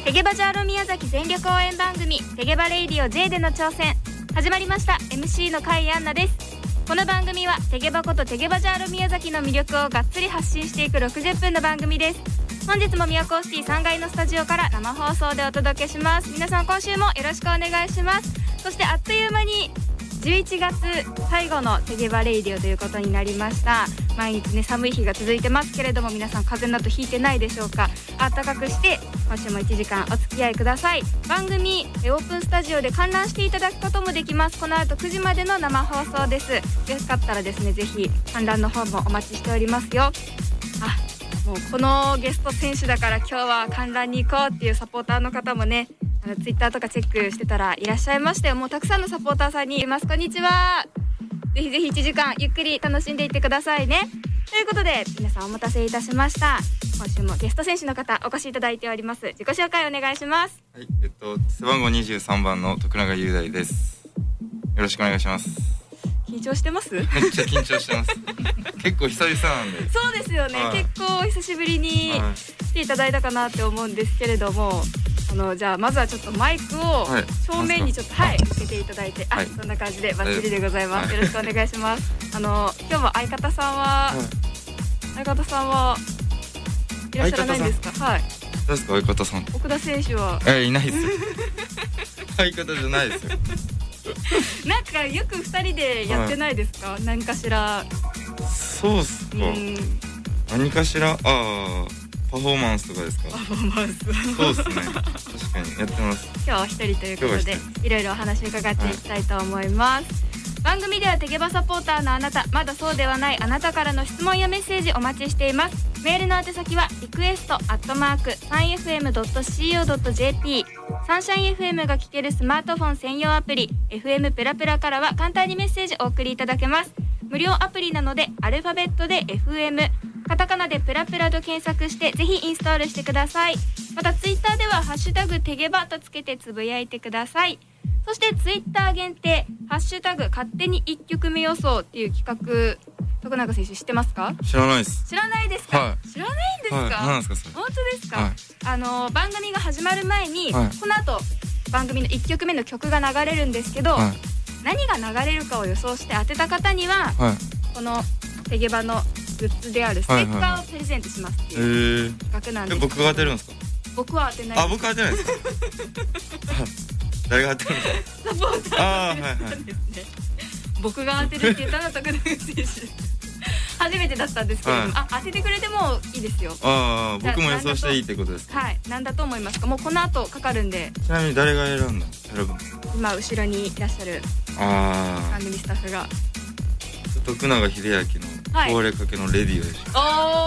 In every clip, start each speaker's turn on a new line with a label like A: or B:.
A: テゲバジャーロ宮崎全力応援番組テゲバレイディオ J での挑戦始まりました。 MC の甲斐アンナです。この番組はテゲバことテゲバジャーロ宮崎の魅力をがっつり発信していく60分の番組です。本日も宮古シティ3階のスタジオから生放送でお届けします。皆さん今週もよろしくお願いします。そしてあっという間に11月最後のテゲバレイディオということになりました。毎日ね寒い日が続いてますけれども、皆さん風邪などひいてないでしょうか。暖かくして今週も1時間お付き合いください。番組オープンスタジオで観覧していただくこともできます。この後9時までの生放送です。よかったらですね、ぜひ観覧の方もお待ちしておりますよ。もうこのゲスト選手だから今日は観覧に行こうっていうサポーターの方もね、ツイッターとかチェックしてたらいらっしゃいましたよ。もうたくさんのサポーターさんにいます。こんにちは。ぜひぜひ1時間ゆっくり楽しんでいってくださいね。ということで皆さんお待たせいたしました。今週もゲスト選手の方お越しいただいております。自己紹介お願いします。
B: はい、背番号23番の徳永雄大です。よろしくお願いします。
A: 緊張してます？
B: めっちゃ緊張してます結構久々なんで。
A: そうですよね、結構久しぶりに来ていただいたかなって思うんですけれども、じゃあまずはちょっとマイクを正面にちょっと向けていただいて、そんな感じでバッチリでございます。よろしくお願いします。今日も相方さんはいらっしゃらないんですか？はい。
B: 誰ですか相方さん？
A: 奥田選手はい
B: ないですよ相方じゃないですよ
A: なんかよく2人でやってないですか？何かしら。
B: そうっすか。何かしらパフォーマンスとかですか？パフォーマンスそうですね、確かにやってます。
A: 今日は一人ということでいろいろお話を伺っていきたいと思います。番組ではテゲバサポーターのあなた、まだそうではないあなたからの質問やメッセージお待ちしています。メールの宛先はrequest@3fm.co.jp。 サンシャイン FM が聞けるスマートフォン専用アプリ FM プラプラからは簡単にメッセージお送りいただけます。無料アプリなのでアルファベットで FM、カタカナでプラプラと検索してぜひインストールしてください。またツイッターではハッシュタグテゲバとつけてつぶやいてください。そしてツイッター限定ハッシュタグ勝手に1曲目予想っていう企画、徳永選手知ってますか？
B: 知らないです。
A: 知らないですか？
B: はい、
A: 知らないんですか？
B: 何ですかそれ？
A: 本当ですか？
B: はい、
A: 番組が始まる前に、この後番組の1曲目の曲が流れるんですけど、何が流れるかを予想して当てた方には、このテゲバのグッズであるステッカーをプレゼントしますっていう企画なんです。
B: 僕が当てるんですか？
A: 僕は当てないです。
B: 僕は当てないですか誰が当てるんですか？
A: サポーターが当てるんですね。僕が当てるって言ったのは徳永選手初めてだったんですけれども、当ててくれてもいいですよ。
B: 僕も予想していいってことですか？
A: はい、何だと思いますか？もうこの後かかるんで。
B: ちなみに誰が選ぶんですか？
A: 今後ろにいらっしゃる番組スタッフが
B: 徳永英明の壊れかけのレディオでしょ。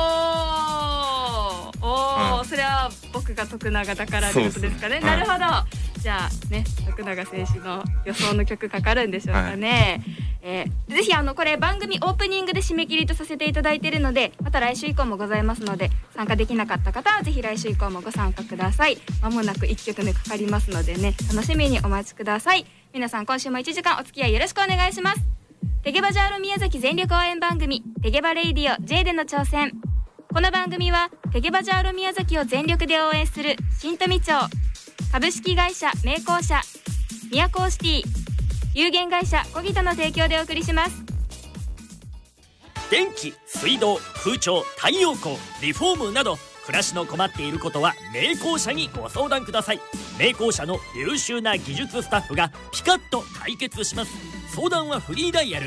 A: それは僕が徳永だからってことですかね。なるほど。じゃあね、徳永選手の予想の曲かかるんでしょうかね。ぜひこれ番組オープニングで締め切りとさせていただいているので、また来週以降もございますので、参加できなかった方はぜひ来週以降もご参加ください。まもなく1曲目かかりますのでね、楽しみにお待ちください。皆さん今週も1時間お付き合いよろしくお願いします。テゲバジャーロ宮崎全力応援番組テゲバレイディオ J での挑戦。この番組はテゲバジャーロ宮崎を全力で応援する新富町株式会社名工社、宮古シティ有限会社コギタの提供でお送りします。
C: 電気、水道、空調、太陽光、リフォームなど暮らしの困っていることは名工社にご相談ください。名工社の優秀な技術スタッフがピカッと解決します。相談はフリーダイヤル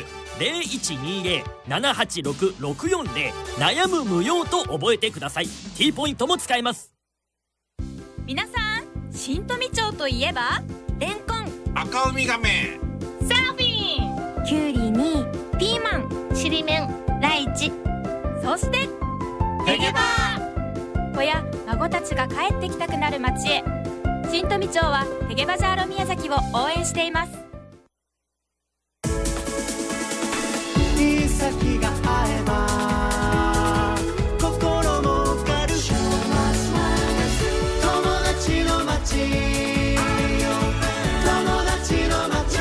C: 0120-786-640 悩む無用と覚えてください。 T ポイントも使えます。
A: 皆さん、新富町といえばレンコン、
D: 赤ウミガメ、
A: サーフィン、キュウリにピーマン、ちりめん、ライチ、そしてテゲバー。子や孫たちが帰ってきたくなる町へ、新富町はテゲバジャーロ宮崎を応援しています。
E: 先が合えば心も浮かる友達の街、友達の街、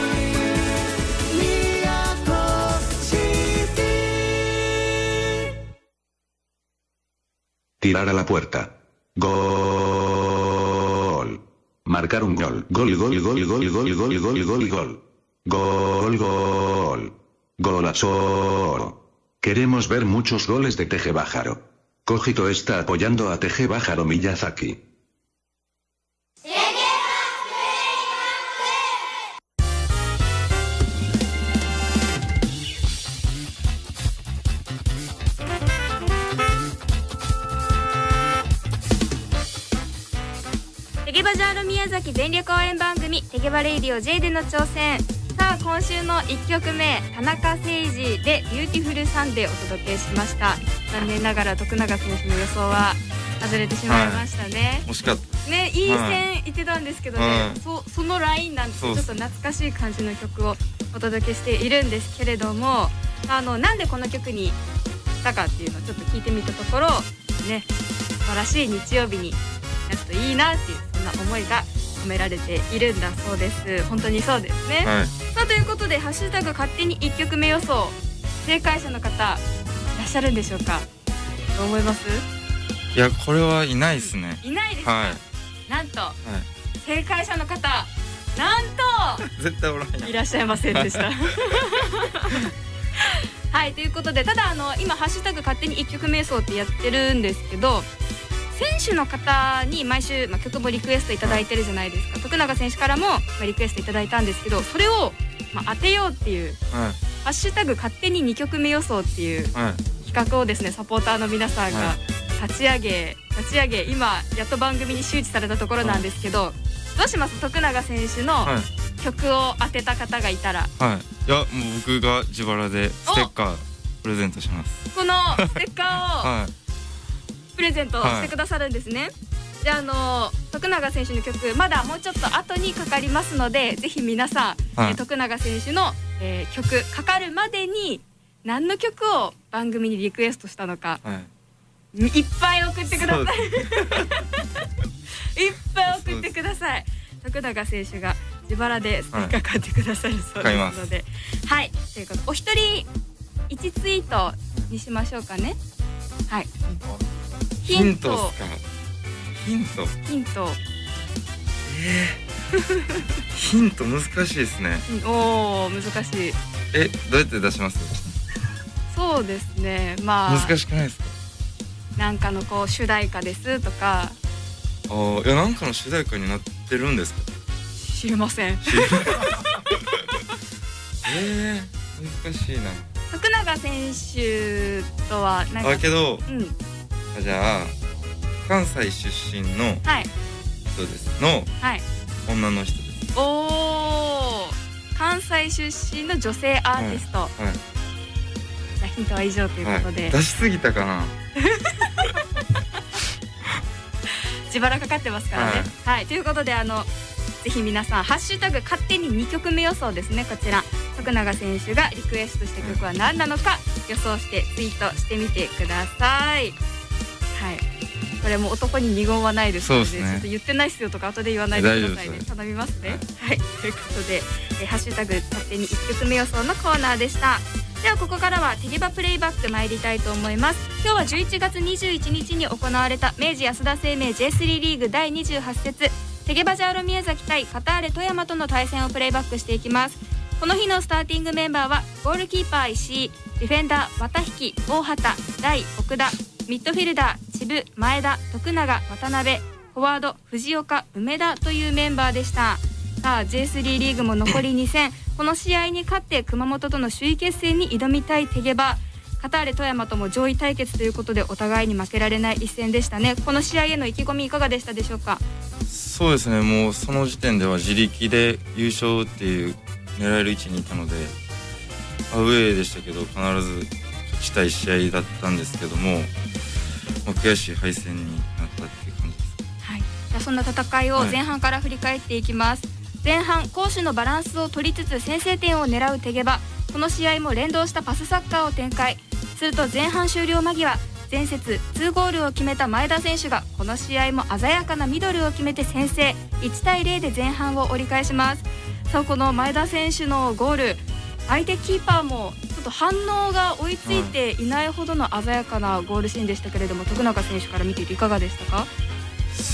E: 宮古シティ。
F: Tirar a la puerta. Gol.
D: Marcar un gol. Gol, gol, gol, gol, gol, gol, gol, gol, gol. Gol, gol. Golazo. Queremos ver muchos goles de Tegebájaro. Cogito está apoyando a Tegebájaro Miyazaki.
A: テゲバジャーロ宮崎全力応援番組テゲバレイディオ J での挑戦。さあ今週の1曲目、田中誠二でビューティフルサンデーお届けしました。残念ながら徳永選手の予想は外れてしまいましたね。
B: 惜しかった
A: ね、いい線いってたんですけどね、そのラインなんてちょっと懐かしい感じの曲をお届けしているんですけれども、なんでこの曲にしたかっていうのをちょっと聞いてみたところね、素晴らしい日曜日になるといいなっていう、そんな思いが込められているんだそうです。本当にそうですね、
B: はい、
A: さあということでハッシュタグ勝手に1曲目予想、正解者の方いらっしゃるんでしょうか。どう思います？
B: いやこれはいないですね。
A: いないですか、
B: はい、
A: なんと、
B: は
A: 正解者の方なんと
B: い、絶対おらんやん。
A: いらっしゃいませんでしたはい、ということで、ただ今ハッシュタグ勝手に1曲目予想ってやってるんですけど、選手の方に毎週、曲もリクエストいただいてるじゃないですか。徳永選手からも、リクエストいただいたんですけど、それを、当てようっていう、
B: はい、
A: ハッシュタグ勝手に2曲目予想っていう
B: はい、
A: 企画をですね、サポーターの皆さんが立ち上げ、今やっと番組に周知されたところなんですけど、どうします？徳永選手の曲を当てた方がいたら。
B: はい、いやもう僕が自腹でステッカープレゼントします。
A: このステッカーをプレゼントしてくださるんですね。じゃあ徳永選手の曲まだもうちょっと後にかかりますので、ぜひ皆さん、徳永選手の、曲かかるまでに何の曲を番組にリクエストしたのか、いっぱい送ってくださいいっぱい送ってください。徳永選手が自腹でステッカー買ってくださるそうですので、はい、ということでお一人1ツイートにしましょうかね。はい、
B: ヒントっすか？ヒント
A: ヒ
B: ント難しいですね。
A: おー、難しい。
B: どうやって出します？
A: そうですね、
B: 難しくないですか？
A: なんかのこう主題歌ですとか。
B: いやなんかの主題歌になってるんですか？
A: 知りません
B: 難しいな。
A: 徳永選手とはなんか
B: けど、じゃあ関西出身の人ですの、女の人です。
A: おー、関西出身の女性アーティスト。じゃあヒントは以上ということで、
B: 出しすぎたかな
A: 自腹かかってますからね。はい、ということでぜひ皆さんハッシュタグ勝手に2曲目予想ですね、こちら徳永選手がリクエストした曲は何なのか予想してツイートしてみてください。はい、これも男に二言はないですので、ちょっと言ってないっすよとか後で言わないでくださいね。頼みますね。はい、ということでハッシュタグ勝手に1曲目予想のコーナーでした。ではここからはテゲバプレイバック参りたいと思います。今日は11月21日に行われた明治安田生命 J3 リーグ第28節テゲバジャーロ宮崎対カターレ富山との対戦をプレイバックしていきます。この日のスターティングメンバーはゴールキーパー石井、ディフェンダー綿引、大畑、大、奥田、ミッドフィルダー渋、前田、徳永、渡辺、フォワード藤岡、梅田というメンバーでした。さあ J3 リーグも残り2戦この試合に勝って熊本との首位決戦に挑みたいテゲバ。カターレ富山とも上位対決ということでお互いに負けられない一戦でしたね。この試合への意気込みいかがでしたでしょうか？
B: そうですね、もうその時点では自力で優勝っていう狙える位置にいたので、アウェーでしたけど必ず勝ちたい試合だったんですけども、悔しい敗戦になったっていう感じです。
A: はい、じゃあそんな戦いを前半から振り返っていきます。前半攻守のバランスを取りつつ先制点を狙うテゲバ。この試合も連動したパスサッカーを展開すると、前半終了間際前節2ゴールを決めた前田選手がこの試合も鮮やかなミドルを決めて先制。1対0で前半を折り返します。さあこの前田選手のゴール、相手キーパーもちょっと反応が追いついていないほどの鮮やかなゴールシーンでしたけれども、徳永選手から見ていていかがでしたか？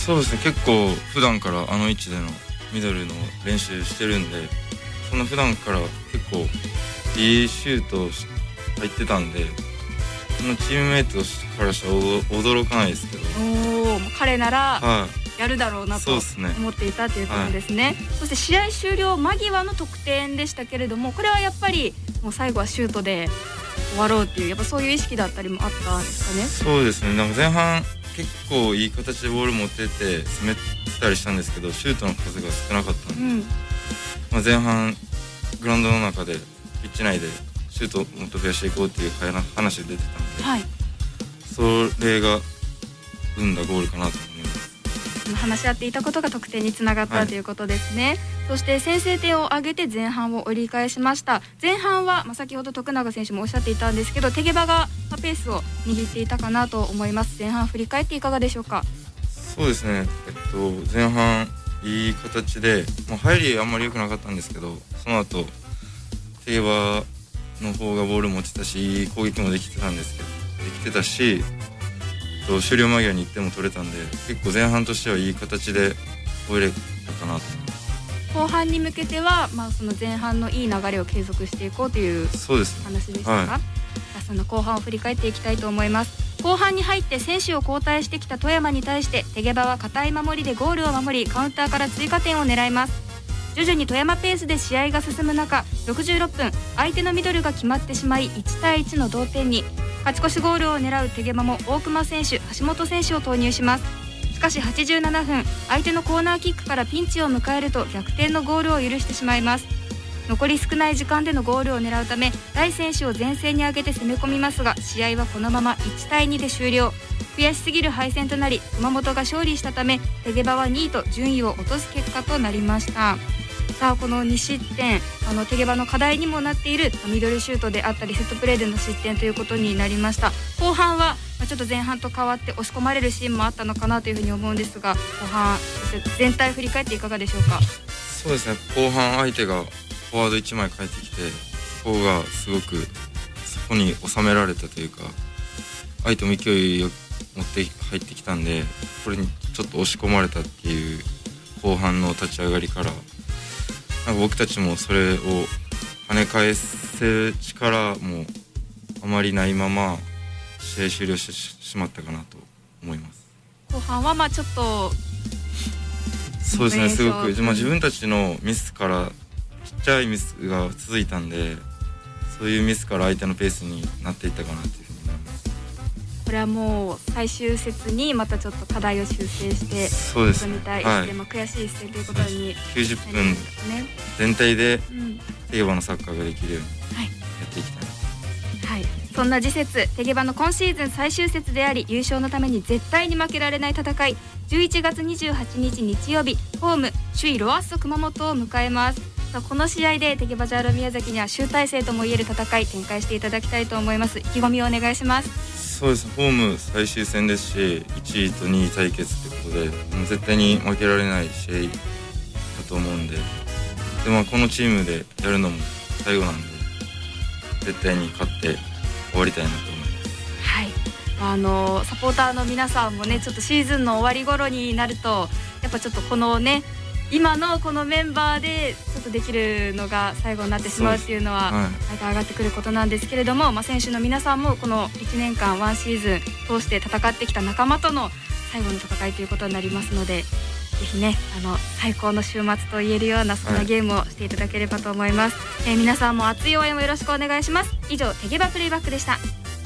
B: そうですね、結構普段からあの位置でのミドルの練習してるんで、そんな普段から結構いいシュート入ってたんで、そのチームメイトからしたら驚かないですけど、
A: もう彼なら
B: は
A: やるだろうなと
B: そうですね
A: 思っていたということですね。そして試合終了間際の得点でしたけれども、これはやっぱりもう最後はシュートで終わろうっていう、やっぱそういう意識だったりもあったんですかね。
B: そうですね、なんか前半結構いい形でボール持ってて攻めてたりしたんですけど、シュートの数が少なかったんで、前半グラウンドの中でピッチ内でシュートをもっと増やしていこうっていう話で出てたんで、
A: はい、
B: それが生んだゴールかなと思います。
A: 話し合っていたことが得点につながったということですね。そして先制点を挙げて前半を折り返しました。前半は、先ほど徳永選手もおっしゃっていたんですけど、手毛場がペースを握っていたかなと思います。前半振り返っていかがでしょうか。
B: そうですね、前半いい形で、入りあんまり良くなかったんですけど、その後手毛場の方がボール持ってたし、いい攻撃もできてたし、終了間際に1点も取れたんで、結構前半としてはいい形で終えれたかなと思います。
A: 後半に向けては、その前半のいい流れを継続していこうという話でしたが、はい、その後半を振り返っていきたいと思います。後半に入って選手を交代してきた富山に対して、手毛場は堅い守りでゴールを守り、カウンターから追加点を狙います。徐々に富山ペースで試合が進む中、66分相手のミドルが決まってしまい1対1の同点に。勝ち越しゴールを狙う手毛場も大熊選手、橋本選手を投入します。しかし87分、相手のコーナーキックからピンチを迎えると逆転のゴールを許してしまいます。残り少ない時間でのゴールを狙うため、大選手を前線に上げて攻め込みますが、試合はこのまま1対2で終了。悔しすぎる敗戦となり、熊本が勝利したため、手毛場は2位と順位を落とす結果となりました。さあ、この2失点、手毛場の課題にもなっているミドルシュートであったりセットプレーでの失点ということになりました。後半はちょっと前半と変わって押し込まれるシーンもあったのかなというふうに思うんですが、後半全体振り返っていかがでしょうか。
B: そうですね、後半相手がフォワード1枚変えてきて、そこがすごくそこに収められたというか、相手も勢いを持って入ってきたんで、これにちょっと押し込まれたっていう後半の立ち上がりから、僕たちもそれを跳ね返す力もあまりないまま試合終了してしまったかなと思います。
A: 後半はちょっと
B: そうですね、すごく、自分たちのミスからちっちゃいミスが続いたんで、そういうミスから相手のペースになっていったかなというふうに思います。
A: これはもう最終節にまたちょっと課題を修正して臨みたい一戦、悔しい一戦ということに
B: 90分全体で手毛場のサッカーができるようにやっていきたいな、
A: はい、そんな次節、手毛場の今シーズン最終節であり、優勝のために絶対に負けられない戦い、11月28日日曜日、ホーム首位ロアッソ熊本を迎えます。この試合で手毛場ジャーロ宮崎には集大成ともいえる戦い展開していただきたいと思います。意気込みをお願いします。
B: そうです、ホーム最終戦ですし、1位と2位対決ということで、もう絶対に負けられない試合だと思うんで、このチームでやるのも最後なんで、絶対に勝って終わりたいなと思います。
A: はい、サポーターの皆さんもね、ちょっとシーズンの終わり頃になると、やっぱちょっとこのね、今のこのメンバーでちょっとできるのが最後になってしまうっていうのは毎回上がってくることなんですけれども、選手の皆さんもこの1年間ワンシーズン通して戦ってきた仲間との最後の戦いということになりますので、ぜひね、最高の週末と言えるようなそんなゲームをしていただければと思います。皆さんも熱い応援をよろしくお願いします。以上、手毛場プレイバックでした。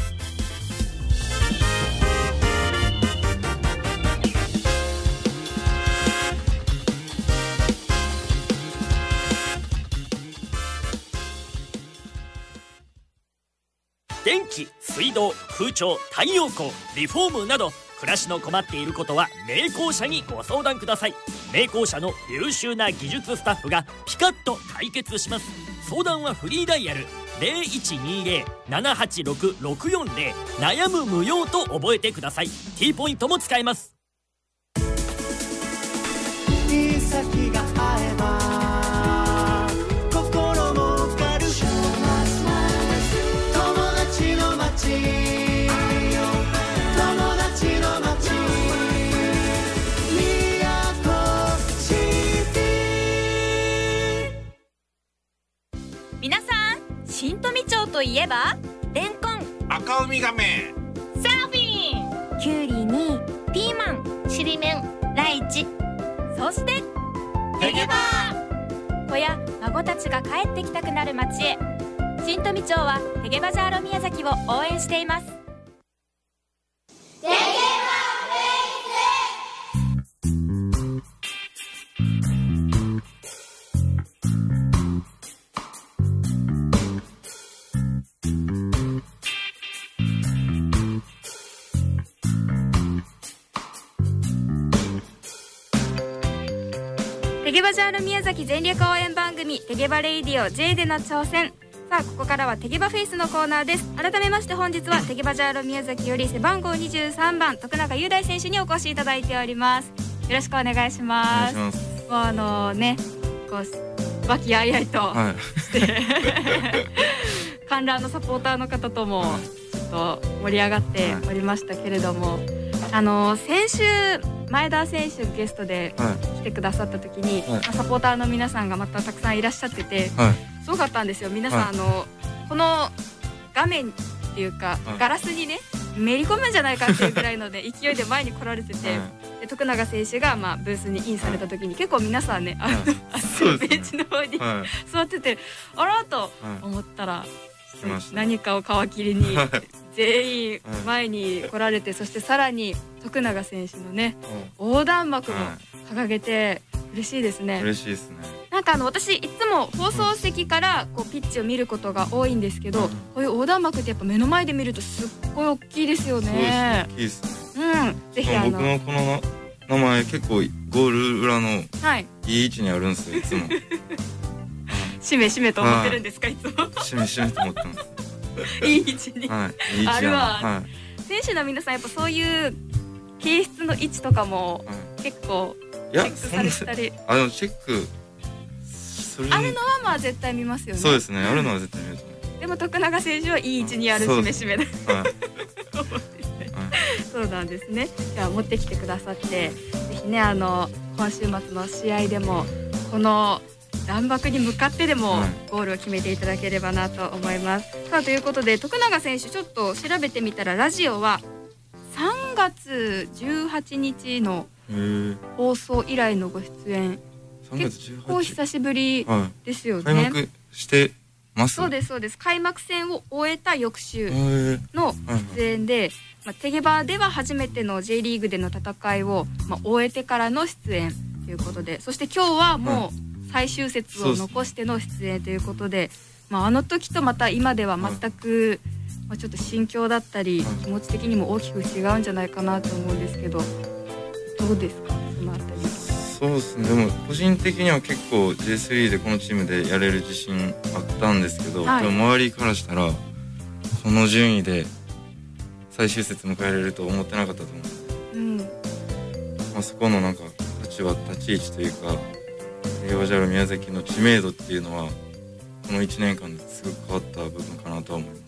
C: 電気、水道、空調、太陽光、リフォームなど暮らしの困っていることは名工社にご相談ください。名工社の優秀な技術スタッフがピカッと解決します。相談はフリーダイヤル 0120-786-640 悩む無用と覚えてください。 T ポイントも使えます。
E: いい先があれば心も浮かる友達の街、友達の街、未
F: メ、
A: サーフィン、
G: キュウリにピーマン、ちりめん、ライチ、
A: そして
C: テゲバ
A: 子や孫たちが帰ってきたくなる街へ。新富町はテゲバジャーロ宮崎を応援しています。テゲバジャーロ宮崎全力応援番組テゲバレイディオ J での挑戦。さあここからはテゲバフェイスのコーナーです。改めまして本日はテゲバジャーロ宮崎より背番号23番徳永雄大選手にお越しいただいております。よろしくお願いします。もうねこう和気あいあいとして、観覧のサポーターの方ともちょっと盛り上がっておりましたけれども、先週前田選手ゲストで来てくださった時に、サポーターの皆さんがまたたくさんいらっしゃってて、すごかったんですよ。皆さん、この画面っていうか、ガラスにねめり込むんじゃないかっていうぐらいので勢いで前に来られてて、で徳永選手がブースにインされた時に結構皆さんねベンチの方に座ってて、あらと思ったら何かを皮切りに全員前に来られて、そしてさらに徳永選手のね横断幕も掲げて嬉しいですね。
B: 嬉しいですね。
A: なんか私いつも放送席からこうピッチを見ることが多いんですけど、こういう横断幕ってやっぱ目の前で見るとすっごい大きいですよね。
B: そうです、大きいです
A: ね。ぜひ
B: 僕のこの名前結構ゴール裏のいい位置にあるんですよ、いつも。
A: しめしめと思ってるんですか、いつも。
B: しめしめと思ってます。
A: いい位置にあるわ。選手の皆さんやっぱそういう形質の位置とかも結構チェックされてたり。
B: チェック
A: あるのはまあ絶対見ますよね。
B: そうですね、あるのは絶対見ると思
A: う。でも徳永選手はいい位置にあるしめしめだ。そうなんですね。じゃあ持ってきてくださって、ぜひね今週末の試合でもこの弾幕に向かってでもゴールを決めていただければなと思います。さあということで徳永選手ちょっと調べてみたらラジオは3月18日の放送以来のご出演。結構久しぶりですよね。
B: 開幕してます。
A: そうですそうです。開幕戦を終えた翌週の出演で、テゲバでは初めての J リーグでの戦いを終えてからの出演ということで、そして今日はもう最終節を残しての出演ということで、あの時とまた今では全くちょっと心境だったり気持ち的にも大きく違うんじゃないかなと思うんですけど、どうですかそのあたり。
B: そうですね。でも個人的には結構 J3 でこのチームでやれる自信あったんですけど、でも周りからしたらこの順位で最終節迎えれると思ってなかったと思うんです。そこのなんか立ち位置というか、テゲバジャーロ宮崎の知名度っていうのはこの1年間ですごく変わった部分かなとは思います。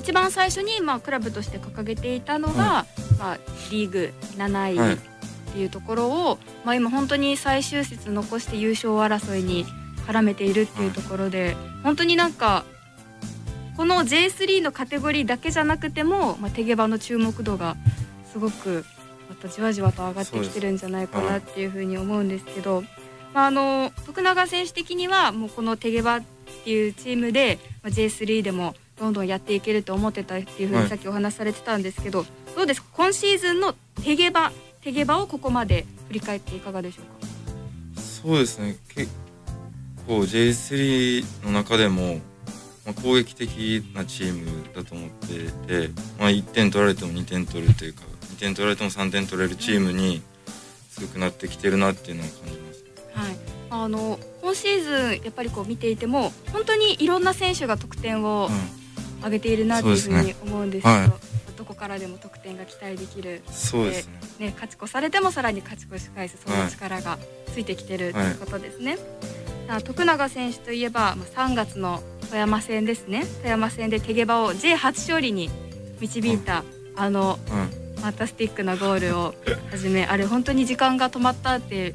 A: 一番最初にクラブとして掲げていたのが、リーグ7位っていうところを、今本当に最終節残して優勝争いに絡めているっていうところで、本当になんかこの J3 のカテゴリーだけじゃなくても、テゲバの注目度がすごくまたじわじわと上がってきてるんじゃないかなっていうふうに思うんですけど、徳永選手的にはもうこのテゲバっていうチームで、J3 でもどんどんやっていけると思ってたっていうふうにさっきお話しされてたんですけど、どうですか今シーズンのテゲバをここまで振り返っていかがでしょうか。
B: そうですね、結構 J3 の中でも、攻撃的なチームだと思っていて、1点取られても2点取るというか2点取られても3点取れるチームに強くなってきてるなっていうのを感じます。
A: 今シーズンやっぱり見ていても本当にいろんな選手が得点を上げているなっていうふうに思うんですけど、どこからでも得点が期待できる。
B: そうですね。
A: 勝ち越されてもさらに勝ち越し返す、その力がついてきてるということですね。徳永選手といえば3月の富山戦ですね。富山戦でテゲバを J 初勝利に導いたファンタスティックなゴールをはじめ、あれ本当に時間が止まったって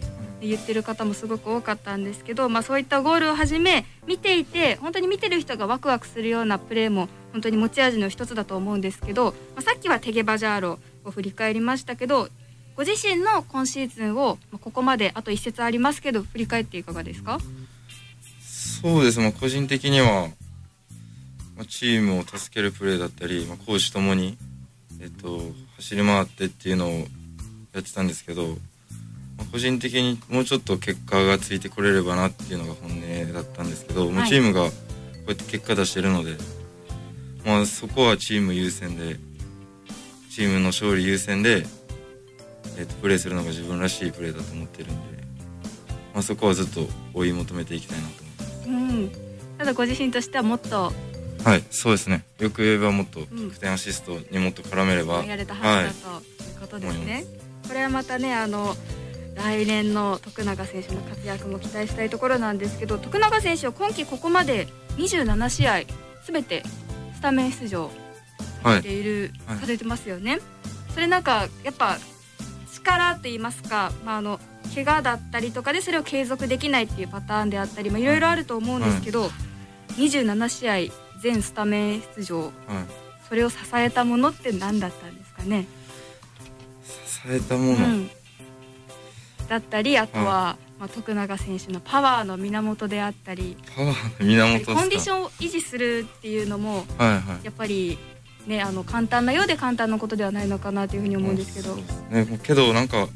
A: 言ってる方もすごく多かったんですけど、そういったゴールをはじめ見ていて本当に見てる人がワクワクするようなプレーも本当に持ち味の一つだと思うんですけど、さっきはテゲバジャーロを振り返りましたけど、ご自身の今シーズンをここまであと一節ありますけど振り返っていかがですか？
B: そうです、個人的には、チームを助けるプレーだったり、攻守ともに、走り回ってっていうのをやってたんですけど、個人的にもうちょっと結果がついてこれればなっていうのが本音だったんですけど、もうチームがこうやって結果出してるので、そこはチーム優先で、チームの勝利優先で、プレーするのが自分らしいプレーだと思ってるんで、そこはずっと追い求めていきたいなと思います。
A: ただご自身としてはもっと、
B: はい、そうですね。よく言えばもっと得点アシストにもっと絡めれば、
A: やれたはずだということですね。これはまたね、来年の徳永選手の活躍も期待したいところなんですけど、徳永選手は今季ここまで27試合すべてスタメン出場されている、されてますよね。それなんかやっぱ力と言いますか、怪我だったりとかでそれを継続できないっていうパターンであったり、いろいろあると思うんですけど、27試合全スタメン出場、それを支えたものって何だったんですかね？
B: 支えたもの、
A: だったり、あとは、徳永選手のパワーの源であったり、
B: パワーの源ですか？
A: コンディションを維持するっていうのも、やっぱりね、簡単なようで簡単なことではないのかなというふうに思うんですけど、
B: けどなんか支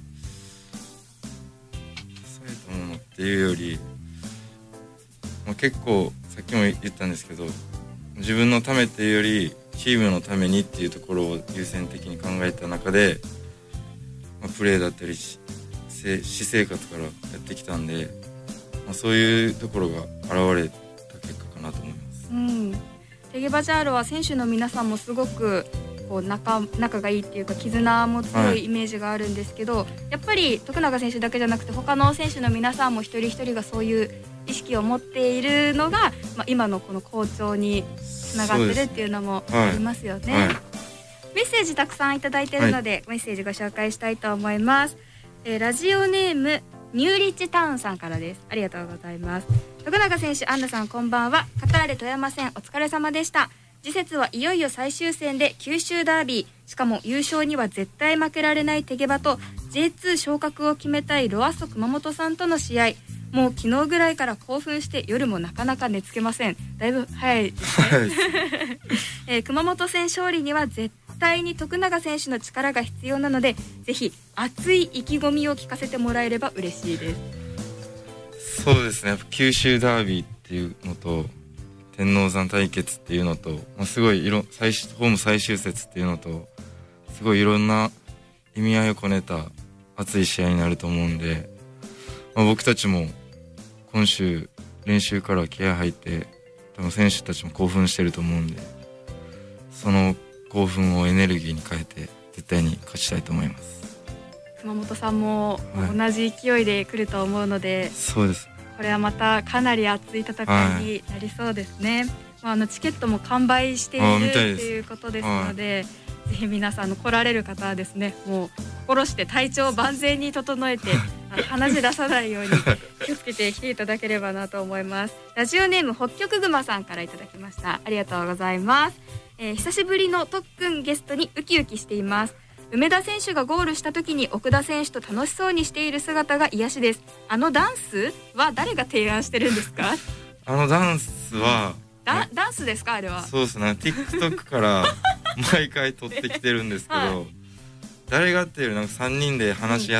B: えたものっていうより、結構さっきも言ったんですけど、自分のためっていうよりチームのためにっていうところを優先的に考えた中で、プレーだったり私生活からやってきたんで、そういうところが現れた結果かなと思います。
A: テゲバジャーロは選手の皆さんもすごくこう仲がいいっていうか絆も強いイメージがあるんですけど、やっぱり徳永選手だけじゃなくて他の選手の皆さんも一人一人がそういう意識を持っているのが、今のこの好調につながってるっていうのもありますよね。メッセージたくさんいただいているので、メッセージご紹介したいと思います。ラジオネームニューリッチタウンさんからです。ありがとうございます。徳永選手、アンナさんこんばんは。カターレ富山戦お疲れ様でした。次節はいよいよ最終戦で九州ダービー、しかも優勝には絶対負けられないテゲバと J2 昇格を決めたいロアッソ熊本さんとの試合、もう昨日ぐらいから興奮して夜もなかなか寝つけません。だいぶ早いですね。熊本戦勝利には絶対に徳永選手の力が必要なので、ぜひ熱い意気込みを聞かせてもらえれば嬉しいです。
B: そうですね、やっぱ九州ダービーっていうのと天王山対決っていうのと、すごいホーム最終節っていうのと、すごいいろんな意味合いをこねた熱い試合になると思うんで、僕たちも今週練習から気合入って、多分選手たちも興奮してると思うんで、その興奮をエネルギーに変えて絶対に勝ちたいと思います。
A: 熊本さんも同じ勢いで来ると思うので、
B: そうです。
A: これはまたかなり熱い戦いになりそうですね。チケットも完売しているということですので、ぜひ皆さん来られる方はですね、もう心して体調を万全に整えて鼻血出さないように気をつけて来ていただければなと思います。ラジオネーム北極熊さんからいただきました。ありがとうございます。久しぶりの特訓ゲストにウキウキしています。梅田選手がゴールした時に奥田選手と楽しそうにしている姿が癒しです。ダンスは誰が提案してるんですか？
B: ダンスは
A: ダンスですか？あれは。
B: そうですね、 TikTok から毎回撮ってきてるんですけど、誰がっていうなんか3人で話し合って、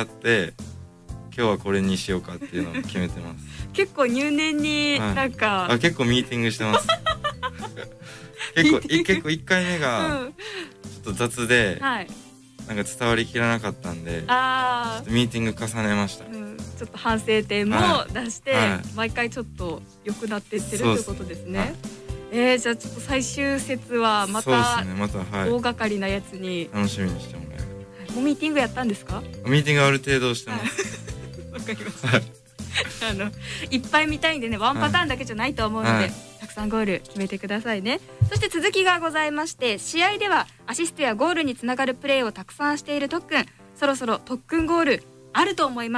B: 今日はこれにしようかっていうのを決めてます。
A: 結構入念になんか、
B: 結構ミーティングしてます。結構1回目がちょっと雑で、なんか伝わりきらなかったんで、ちょっとミーティング重ねました。ち
A: ょっと反省点も出して、毎回ちょっと良くなっていってるということですね。じゃあちょっと最終節はまた大掛かりなやつに
B: 楽しみにしてもらえる。
A: もうミーティングやったんですか？
B: ミーティングある程度してます。
A: わかりました。いっぱい見たいんでね、ワンパターンだけじゃないと思うので、たくさんゴール決めてくださいね。そして続きがございまして、試合ではアシストやゴールにつながるプレーをたくさんしている特訓、そろそろ特訓ゴールあると思います。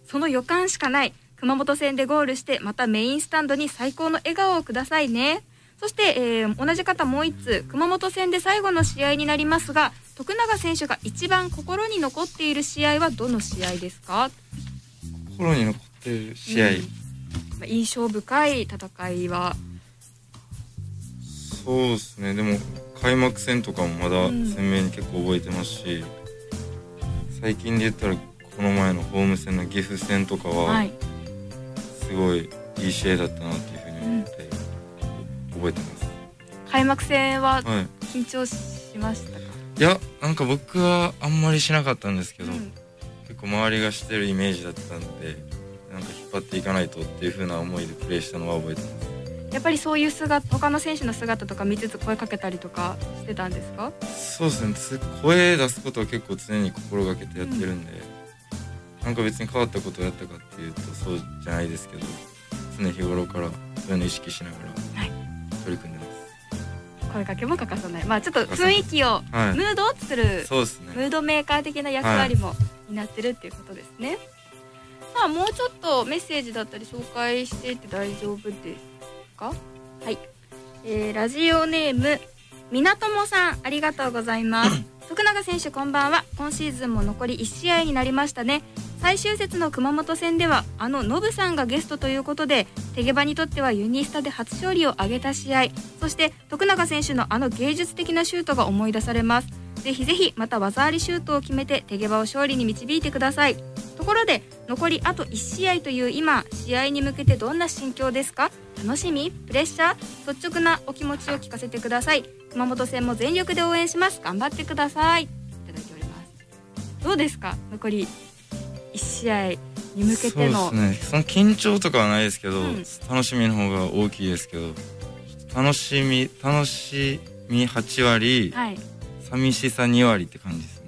A: その予感しかない。熊本戦でゴールしてまたメインスタンドに最高の笑顔をくださいね。そして、同じ方もう1通、熊本戦で最後の試合になりますが、徳永選手が一番心に残っている試合はどの試合ですか？
B: 心に残っている試合、
A: 印象深い戦いは。
B: そうですね。でも開幕戦とかもまだ鮮明に結構覚えてますし、最近で言ったらこの前のホーム戦の岐阜戦とかはすごいいい試合だったなっていうふうに思って覚えてます。
A: 開幕戦は緊張しましたか？
B: いや、なんか僕はあんまりしなかったんですけど、結構周りがしてるイメージだったので、なんか引っ張っていかないとっていう風な思いでプレーしたのは覚えてます。
A: やっぱりそういう姿、他の選手の姿とか見つつ声かけたりとかしてたんですか？
B: そうですね。声出すことは結構常に心がけてやってるんで、なんか別に変わったことをやったかっていうとそうじゃないですけど、常日頃からそういうのを意識しながら取り組んでます。
A: 声かけも欠かさない。まあちょっと雰囲気を、ムードを作る、
B: そうですね、
A: ムードメーカー的な役割も担ってるっていうことですね。さあ、もうちょっとメッセージだったり紹介していって大丈夫ですか？はい、ラジオネームみなともさん、ありがとうございます徳永選手、こんばんは。今シーズンも残り1試合になりましたね。最終節の熊本戦ではノブさんがゲストということで、テゲバにとってはユニスタで初勝利を挙げた試合、そして徳永選手の芸術的なシュートが思い出されます。ぜひぜひまた技ありシュートを決めてテゲバを勝利に導いてください。ところで残りあと1試合という今、試合に向けてどんな心境ですか？楽しみ？プレッシャー？率直なお気持ちを聞かせてください。熊本戦も全力で応援します。頑張ってください。いただいております。どうですか？残り1試合に向けての。
B: そうですね。その緊張とかはないですけど、楽しみの方が大きいですけど、楽しみ8割、寂しさ2割って感じですね。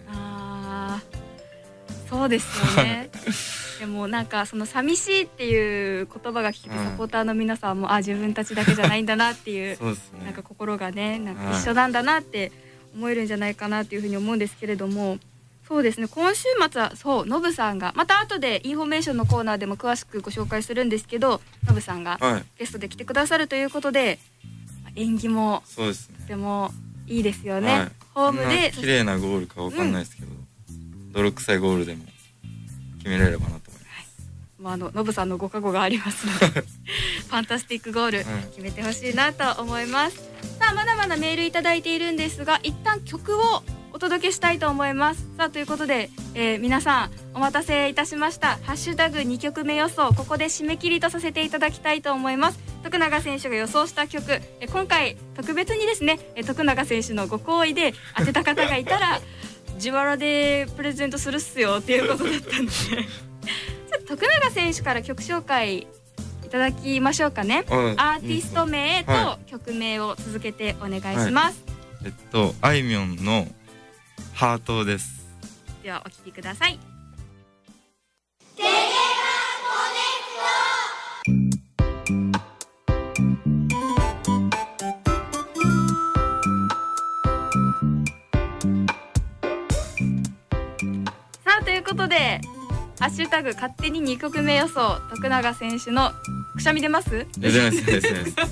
A: そうですよねでもなんかその寂しいっていう言葉が聞くと、サポーターの皆さんも自分たちだけじゃないんだなっていう
B: そうですね、
A: なんか心がね、なんか一緒なんだなって思えるんじゃないかなっていうふうに思うんですけれども、そうですね、今週末はノブさんがまた後でインフォメーションのコーナーでも詳しくご紹介するんですけど、ノブさんがゲストで来てくださるということで、演技もとてもいいですよね。ホームで
B: 綺麗なゴールかわかんないですけど、泥臭いゴールでも決められればなと思います。
A: ノブさんのご加護がありますのでファンタスティックゴール決めてほしいなと思います。さあ、まだまだメールいただいているんですが、一旦曲をお届けしたいと思います。さあ、ということで、皆さんお待たせいたしました。ハッシュタグ2曲目予想、ここで締め切りとさせていただきたいと思います。徳永選手が予想した曲、今回特別にですね、徳永選手のご好意で当てた方がいたら自腹でプレゼントするっすよっていうことだったんで徳永選手から曲紹介いただきましょうかね。アーティスト名と曲名を続けてお願いします。
B: あいみょんのハートです。
A: ではお聴きください。さあ、ということでハッシュタグ勝手に2曲目予想、徳永選手のくしゃみ出ます？
B: 出ないです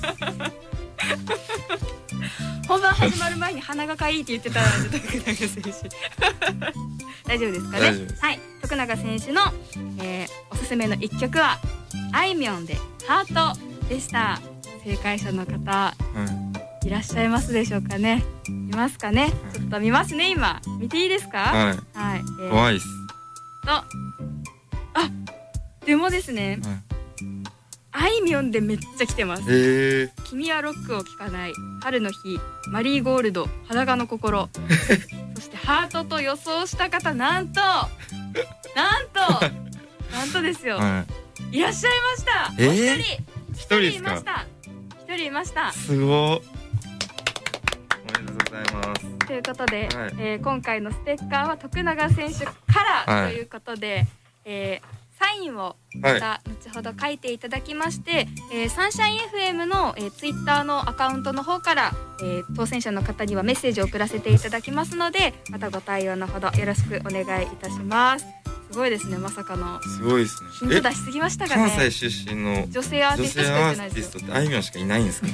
A: 本番始まる前に鼻がかいいって言ってた徳永選手大丈夫ですかね？はい、徳永選手の、おすすめの1曲はあいみょんでハートでした。正解者の方、いらっしゃいますでしょうかね？いますかね？ちょっと見ますね。今見ていいですか？
B: 怖いっす。
A: でもですね、あいみょんでめっちゃ来てます。君はロックを聴かない、春の日、マリーゴールド、裸の心そしてハートと予想した方、なんとですよ、いらっしゃいました。一人いました。いました。
B: すごい。おめでとうございます。
A: ということで、今回のステッカーは徳永選手からということで、サインをまた後ほど書いていただきまして、サンシャイン FM の、ツイッターのアカウントの方から、当選者の方にはメッセージを送らせていただきますので、またご対応のほどよろしくお願いいたします。 すごいですね。まさかの
B: すごいですね。
A: ヒント出しすぎましたかね。
B: 関西出身の
A: 女性アーティストしか言ってない
B: 女性アーティ
A: ですよ。
B: ストってあいみょんしかいないんですか？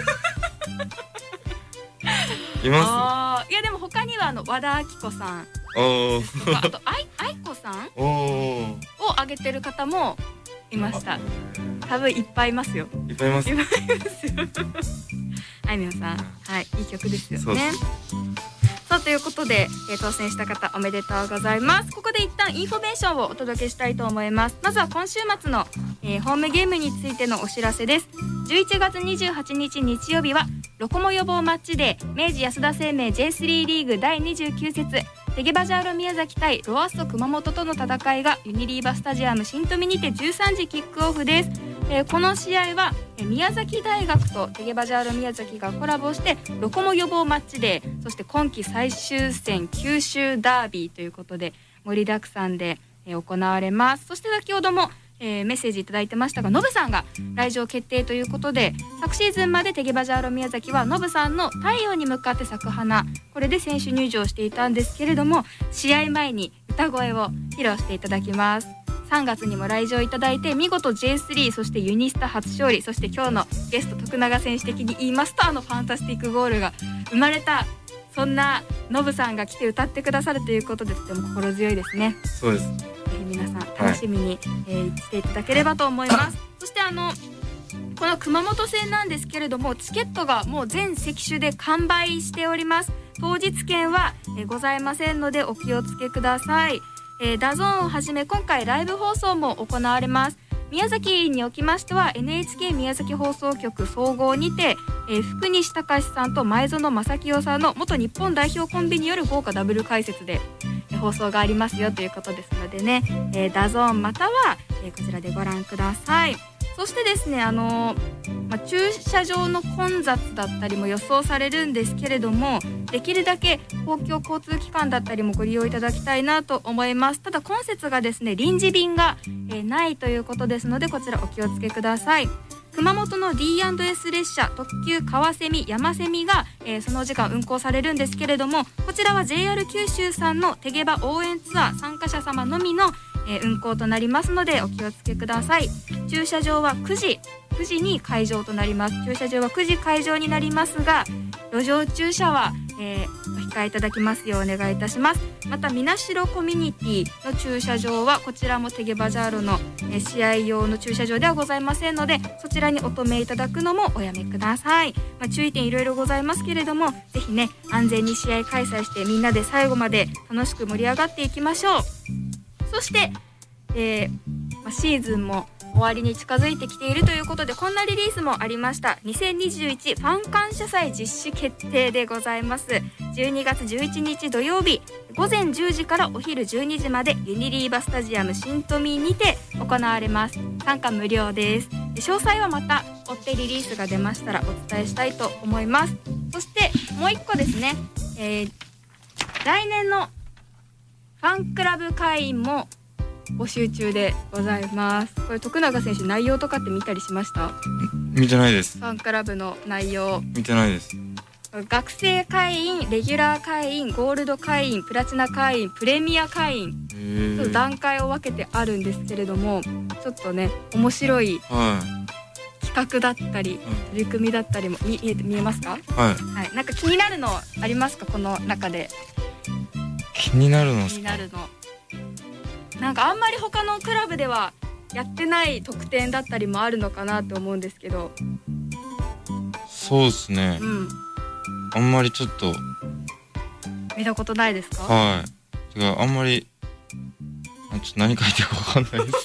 B: いま
A: あー、いやでも他には和田アキ子さん
B: す。おお。
A: とか、あと愛子さん
B: おお。
A: を挙げてる方もいました。多分いっぱいいますよ。
B: いっぱいいます。
A: いっぱいいますよ。あいみょんさん、はい、いい曲ですよ
B: そうで
A: ね。そうということで、当選した方おめでとうございます。ここで一旦インフォメーションをお届けしたいと思います。まずは今週末の、ホームゲームについてのお知らせです。11月28日日曜日はロコモ予防マッチデー、明治安田生命 J3 リーグ第29節テゲバジャーロ宮崎対ロアッソ熊本との戦いがユニリーバスタジアム新富にて13時キックオフです。この試合は宮崎大学とテゲバジャーロ宮崎がコラボしてロコモ予防マッチデー、そして今季最終戦九州ダービーということで盛りだくさんで行われます。そして先ほどもメッセージいただいてましたが、ノブさんが来場決定ということで、昨シーズンまでテゲバジャーロ宮崎はノブさんの太陽に向かって咲く花、これで選手入場していたんですけれども、試合前に歌声を披露していただきます。3月にも来場いただいて見事 J3 そしてユニスタ初勝利、そして今日のゲスト徳永選手的に言いますとファンタスティックゴールが生まれた、そんなノブさんが来て歌ってくださるということでとても心強いですね。
B: そうです。
A: ぜひ皆さん楽しみに、していただければと思います。そしてこの熊本戦なんですけれども、チケットがもう全席種で完売しております。当日券は、ございませんのでお気をつけください。ダゾーンをはじめ今回ライブ放送も行われます。宮崎におきましては NHK 宮崎放送局総合にて、福西隆さんと前園正清さんの元日本代表コンビによる豪華ダブル解説で放送がありますよということですのでね、ダゾーンまたは、こちらでご覧ください。そしてですね、駐車場の混雑だったりも予想されるんですけれども、できるだけ公共交通機関だったりもご利用いただきたいなと思います。ただ今節がですね、臨時便が、ないということですので、こちらお気をつけください。熊本の D&S 列車特急川蝉山蝉が、その時間運行されるんですけれども、こちらは JR 九州さんのテゲバ応援ツアー参加者様のみの、運行となりますのでお気をつけください。駐車場は9時に開場となります。駐車場は9時開場になりますが、路上駐車は、お控えいただきますようお願いいたします。またみなしろコミュニティの駐車場はこちらもテゲバジャーロの、試合用の駐車場ではございませんので、そちらにお止めいただくのもおやめください。注意点いろいろございますけれども、ぜひね安全に試合開催してみんなで最後まで楽しく盛り上がっていきましょう。そして、シーズンも終わりに近づいてきているということで、こんなリリースもありました。2021ファン感謝祭実施決定でございます。12月11日土曜日午前10時からお昼12時までユニリーバスタジアム新富にて行われます。参加無料です。詳細はまた追ってリリースが出ましたらお伝えしたいと思います。そしてもう一個ですね、来年のファンクラブ会員も募集中でございます。これ徳永選手内容とかって見たりしました？
B: 見てないです。
A: ファンクラブの内容
B: 見てないです。
A: 学生会員、レギュラー会員、ゴールド会員、プラチナ会員、プレミア会員、ちょっと段階を分けてあるんですけれども、ちょっとね面白い企画だったり、取り組みだったりも見えますか？
B: はい、
A: なんか気になるのありますか？この中で
B: 気になるの
A: 気になるのなんかあんまり他のクラブではやってない特典だったりもあるのかなと思うんですけど。
B: そうですね、あんまりちょっと
A: 見たことないですか？
B: はい。てかあんまりちょっと何書いてるか分かんないです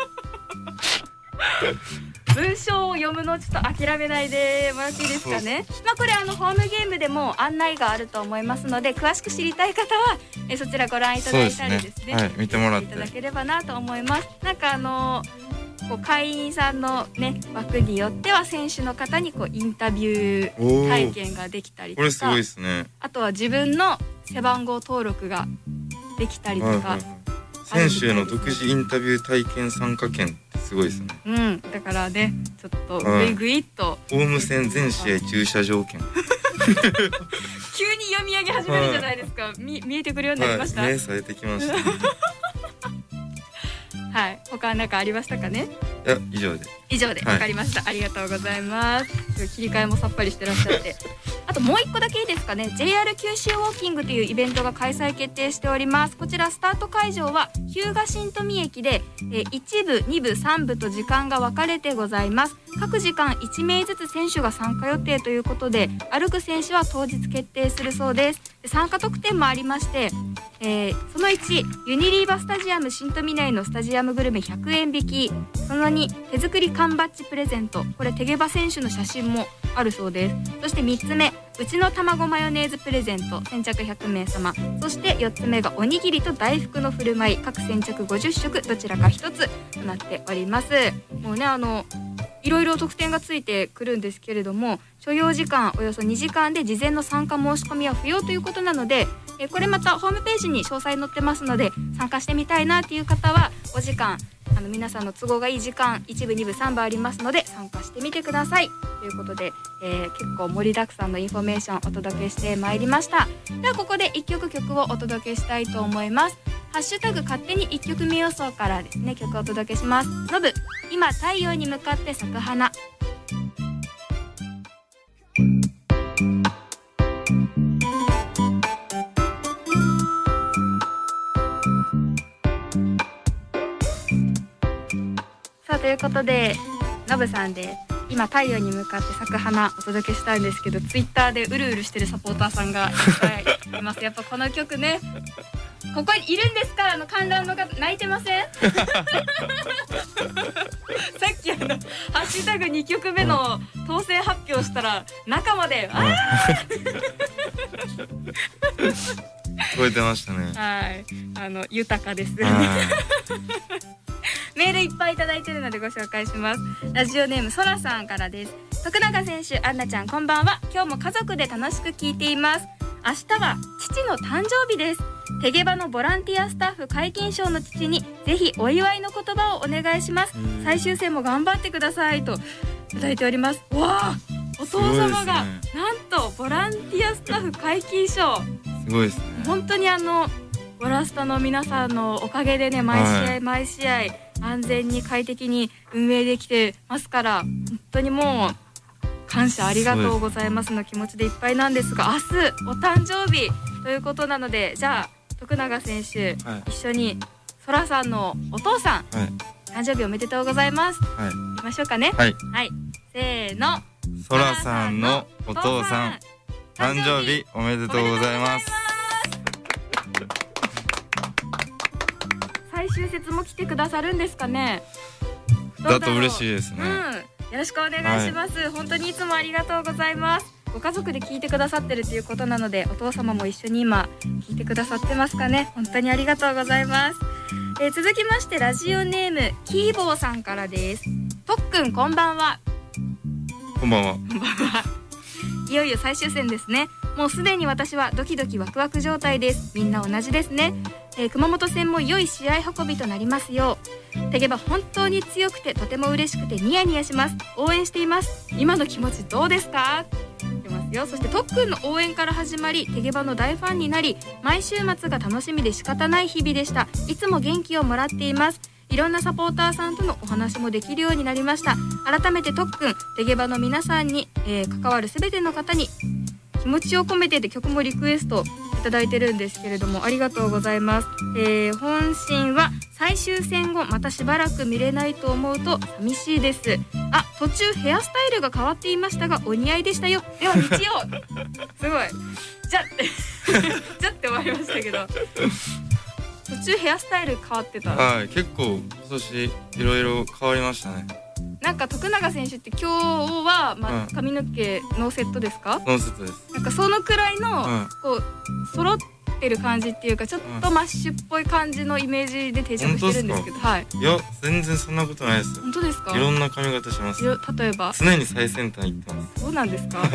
A: 文章を読むのちょっと諦めないでもらっていいですかね。これホームゲームでも案内があると思いますので、詳しく知りたい方はそちらご覧いただいたりですね、
B: はい、見てもらって
A: いただければなと思います。なんかこう会員さんのね枠によっては選手の方にこうインタビュー体験ができたりとか、
B: これすごいですね。
A: あとは自分の背番号登録ができたりとか、
B: 選手への独自インタビュー体験参加券ってすごいですね。
A: だからねちょっとグイグイっと、
B: ホーム戦全試合駐車場券
A: 急に読み上げ始めるじゃないですか。見えてくるようになりました。
B: 目されてきました
A: はい、他何かありましたかね。
B: いや以上で
A: わかりました、ありがとうございます。切り替えもさっぱりしてらっしゃってあともう一個だけいいですかね。 JR 九州ウォーキングというイベントが開催決定しております。こちらスタート会場は日向新富駅で、1部2部3部と時間が分かれてございます。各時間1名ずつ選手が参加予定ということで、歩く選手は当日決定するそうです。で参加特典もありまして、その1、ユニリーバスタジアム新富内のスタジアムグルメ100円引き、その2、手作り缶バッジプレゼント、これ手ゲバ選手の写真もあるそうです。そして3つ目、うちの卵マヨネーズプレゼント、先着100名様。そして4つ目がおにぎりと大福の振る舞い、各先着50食どちらか1つとなっております。もうね、いろいろ特典がついてくるんですけれども、所要時間およそ2時間で事前の参加申し込みは不要ということなので、これまたホームページに詳細載ってますので、参加してみたいなっていう方はお時間、皆さんの都合がいい時間、1部2部3部ありますので参加してみてくださいということで、結構盛りだくさんのインフォメーションお届けしてまいりました。ではここで1曲をお届けしたいと思います。ハッシュタグ勝手に1曲目予想からですね、曲をお届けします。ノブ、今太陽に向かって咲く花。さあということで、ノブさんで今太陽に向かって咲く花お届けしたんですけど、ツイッターでうるうるしてるサポーターさんがいっぱいいます。やっぱこの曲ね、ここにいるんですか、観覧の方泣いてませんさっきハッシュタグ2曲目の当選発表したら中まで
B: 聞こえてましたね。
A: はい、豊かですメールいっぱいいただいてるのでご紹介します。ラジオネームそらさんからです。徳永選手、アンナちゃんこんばんは。今日も家族で楽しく聞いています。明日は父の誕生日です。手ゲバのボランティアスタッフ皆勤賞の父にぜひお祝いの言葉をお願いします。最終戦も頑張ってくださいといただいております。わあ、お父様が、なんとボランティアスタッフ皆勤賞、
B: すごいですね。
A: 本当にボラスタの皆さんのおかげでね、毎試合安全に快適に運営できてますから、本当にもう感謝ありがとうございますの気持ちでいっぱいなんですが、明日お誕生日ということなので、じゃあ徳永選手、一緒にそらさんのお父さん、誕生日おめでとうございます、いきましょうかね。はい、せーの。
B: そらさんのお父さん、誕生日おめでとうございます。
A: 最終節も来てくださるんですかね。
B: だと嬉しいですね。
A: よろしくお願いします、本当にいつもありがとうございます。ご家族で聞いてくださってるということなので、お父様も一緒に今聞いてくださってますかね。本当にありがとうございます。続きましてラジオネームキーボーさんからです。とっくんこんばんは。
B: こんばんは。
A: こんばんは。いよいよ最終戦ですね。もうすでに私はドキドキワクワク状態です。みんな同じですね。熊本戦も良い試合運びとなりますよう。手ゲバ本当に強くてとても嬉しくてニヤニヤします。応援しています。今の気持ちどうですか？出ますよ。そしてとっくんの応援から始まり、手ゲバの大ファンになり、毎週末が楽しみで仕方ない日々でした。いつも元気をもらっています。いろんなサポーターさんとのお話もできるようになりました。改めてとっくん、手ゲバの皆さんに、関わるすべての方に気持ちを込めてで曲もリクエストいただいてるんですけれども、ありがとうございます。本心は最終戦後またしばらく見れないと思うと寂しいです。途中ヘアスタイルが変わっていましたがお似合いでしたよ。では日曜すごいじゃって終わりましたけど途中ヘアスタイル変わってた。
B: 結構今年いろいろ変わりましたね。
A: なんか徳永選手って今日は、髪の毛ノーセットですか？
B: ノーセットです。
A: なんかそのくらいの、こう揃ってる感じっていうか、ちょっとマッシュっぽい感じのイメージで定着してるんですけど、い
B: や全然そんなことないですよ。
A: 本当ですか？
B: いろんな髪型します。
A: 例えば
B: 常に最先端行ってます。
A: そうなんですか？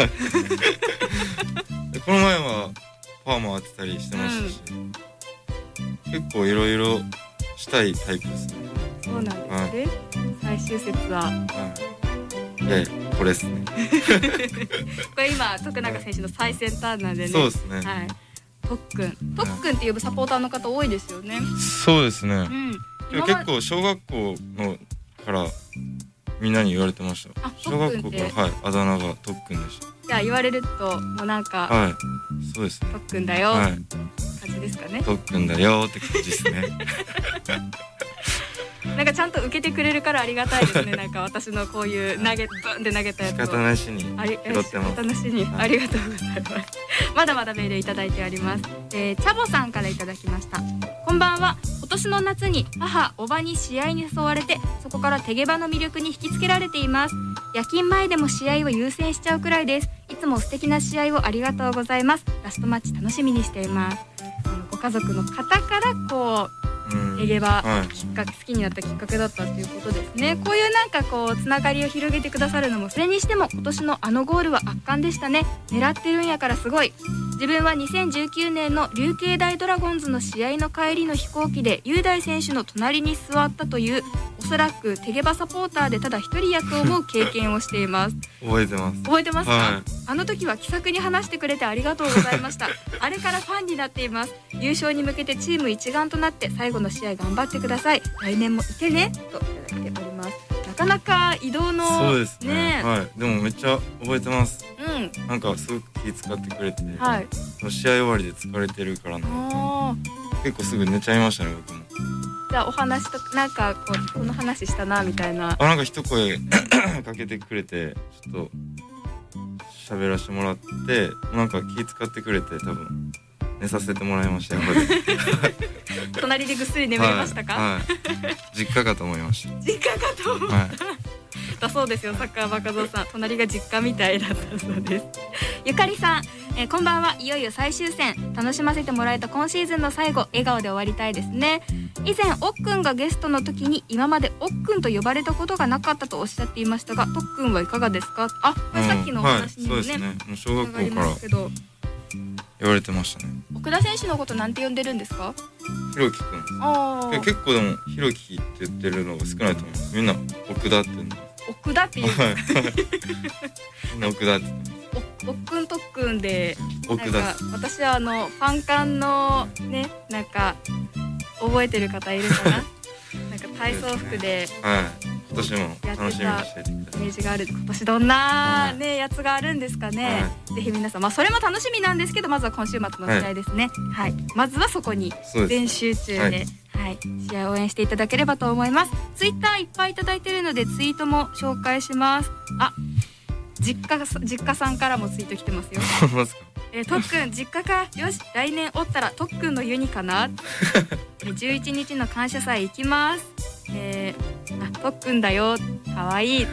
B: この前はパーマ当てたりしてましたし、結構いろいろしたいタイプですね。
A: そうなんですね。最終節は、
B: これですね。
A: これ今徳永選手の最先端なんでね。
B: そうですね。
A: とっくんって呼ぶサポーターの方多いですよね。
B: そうですね。 結構小学校のからみんなに言われてました。小学校からあだ名が特訓でした。
A: じゃあ言われるともうなんか
B: そうですね。
A: 特訓だよ感じですかね。
B: 特訓だよって感じですね。
A: なんかちゃんと受けてくれるからありがたいですね。なんか私のこういうブンって投げたやつを
B: 仕方なしに拾ってます。
A: 仕方なしにありがとうございます。まだまだメールいただいております。チャボさんからいただきました。こんばんは。今年の夏に母おばに試合に誘われて、そこから手毛場の魅力に引きつけられています。夜勤前でも試合を優先しちゃうくらいです。いつも素敵な試合をありがとうございます。ラストマッチ楽しみにしています。ご家族の方からこう手毛場好きになったきっかけだったっていうことですね。こういうなんかこうつながりを広げてくださるのも、それにしても今年のあのゴールは圧巻でしたね。狙ってるんやからすごい。自分は2019年の琉球大ドラゴンズの試合の帰りの飛行機で雄大選手の隣に座ったという、おそらく手毛場サポーターでただ一人役を思う経験をしています。
B: 覚えてます。
A: 覚えてますか？あの時は気さくに話してくれてありがとうございました。あれからファンになっています。優勝に向けてチーム一丸となって最後の試合頑張ってください。来年もいてねといただいております。なかなか移動の
B: そうですね。でもめっちゃ覚えてます。なんかすごく気遣ってくれて、試合終わりで疲れてるから結構すぐ寝ちゃいましたね、僕も。
A: じゃあお話となんかこの話したなみたいな。
B: なんか一声かけてくれて、ちょっと喋らせてもらって、なんか気遣ってくれて、多分寝させてもらいましたよ。
A: 隣でぐっすり眠れましたか？
B: 実家かと思いました。
A: 実家かと思だそうですよ。サッカーバカゾウさん、隣が実家みたいだったそうです。ゆかりさん、こんばんは。いよいよ最終戦、楽しませてもらえた今シーズンの最後、笑顔で終わりたいですね。以前おっくんがゲストの時に、今までおっくんと呼ばれたことがなかったとおっしゃっていましたが、とっくんはいかがですか？さっきのお話にもね、
B: そうですね。もう小学校から言われてましたね。
A: 奥田選手のことなんて呼んでるんですか？
B: ひろきくん。結構でもひろきって言ってるのが少ないと思います。みんな奥田って言うんです。
A: 奥田って言うんですか？
B: みんな奥田って言うんです。
A: おっくんとっくんで、
B: 奥田。
A: 私はファン館のね、なんか覚えてる方いるかな？なんか体操服で、
B: 今年も楽しみにしててください。
A: イメージがある。今年どんなねやつがあるんですかね。ぜひ皆さん、それも楽しみなんですけど、まずは今週末の試合ですね。まずはそこに全集中で試合を応援していただければと思います。ツイッターいっぱいいただいているのでツイートも紹介します。実家さんからもツイート来てますよ。とっくん実家か、よし来年おったらとっくんのユニかな。11日の感謝祭行きます。とっくんだよ、かわいい。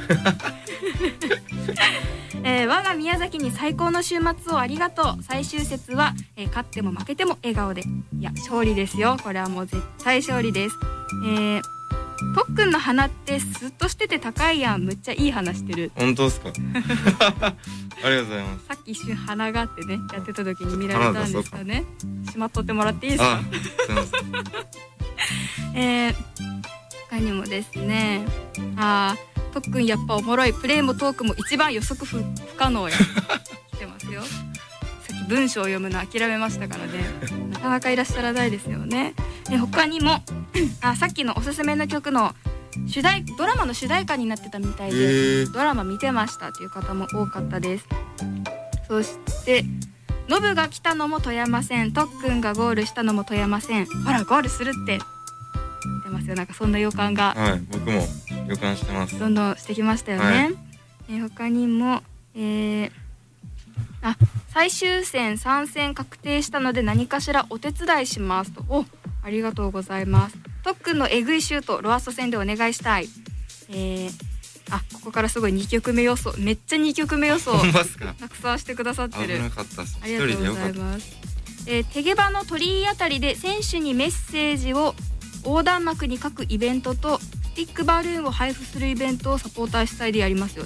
A: 我が宮崎に最高の週末をありがとう。最終節は、勝っても負けても笑顔で。いや勝利ですよ。これはもう絶対勝利です。とっくんの鼻ってスッとしてて高いやん。むっちゃいい鼻してる。
B: 本当ですか？ありがとうございます。
A: さっき一瞬鼻があってね、やってた時に見られたんですかね。しまっとってもらっていいですか？他にもですね、とっくんやっぱおもろい。プレーもトークも一番予測不可能や。来てますよ。さっき文章を読むの諦めましたからね。なかなかいらっしゃらないですよね。他にもさっきのおすすめの曲のドラマの主題歌になってたみたいで、ドラマ見てましたっていう方も多かったです。そしてノブが来たのも富山線、とっくんがゴールしたのも富山線。ほらゴールするって言ってますよ。なんかそんな予感が、
B: 僕も予感してます。
A: どんどんしてきましたよね。他にも、最終戦参戦確定したので何かしらお手伝いしますと。ありがとうございます。とっくんのえぐいシュートロアスト戦でお願いしたい。ここからすごい2曲目予想、めっちゃ2曲目予想たくさんしてくださってる。
B: 危なかったっす。
A: ありがとうございます。手毛場の鳥居あたりで選手にメッセージを横断幕に書くイベントとスティックバルーンを配布するイベントをサポーター主催でやりますよ。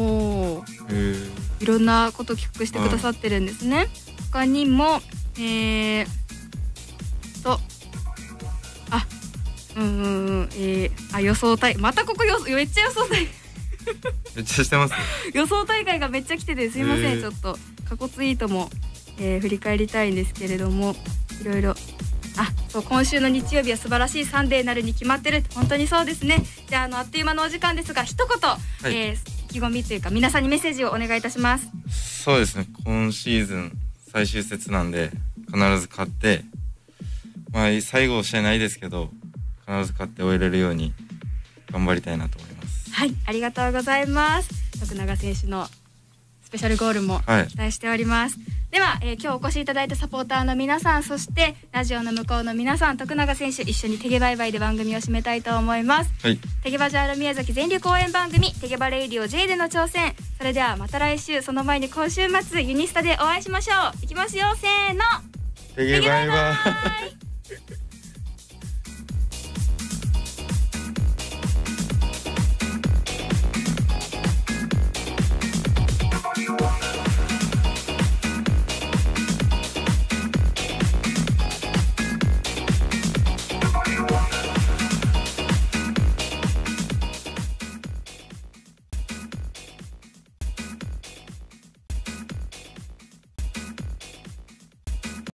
A: いろんなこと企画してくださってるんですね。他にも予想大会、またここめっちゃ予想大会
B: めっちゃしてます。
A: 予想大会がめっちゃ来ててすいません。ちょっと過去ツイートも、振り返りたいんですけれども、いろいろそう、今週の日曜日は素晴らしいサンデーになるに決まってるって、本当にそうですね。じゃあ、あっという間のお時間ですが、一言、意気込みというか皆さんにメッセージをお願いいたします。
B: そうですね、今シーズン最終節なんで必ず勝って、最後試合ないですけど必ず勝って終えれるように頑張りたいなと思います。
A: はい、ありがとうございます。徳永選手のスペシャルゴールも期待しております。では、今日お越しいただいたサポーターの皆さん、そしてラジオの向こうの皆さん、徳永選手一緒にテゲバイバイで番組を締めたいと思います。テゲバジャール宮崎全力応援番組テゲバレイディオ J での挑戦。それではまた来週、その前に今週末ユニスタでお会いしましょう。いきますよ、せーの、
B: テゲバイバイ。